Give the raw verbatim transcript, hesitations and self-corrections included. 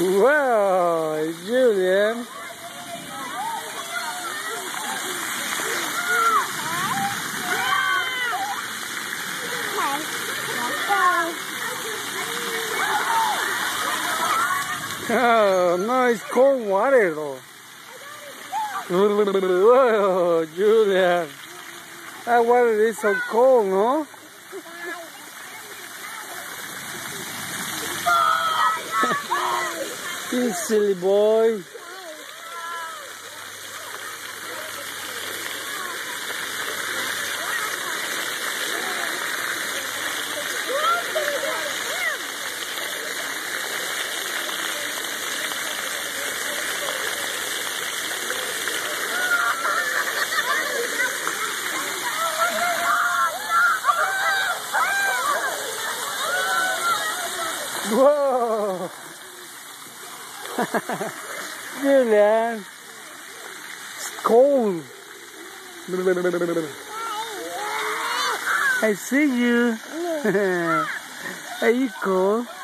Wow, Julian. Oh, no, it's cold water though. Whoa, Julian. That water is so cold, no? You silly boy. Whoa! Julian, it's cold. I see you. Are you cold?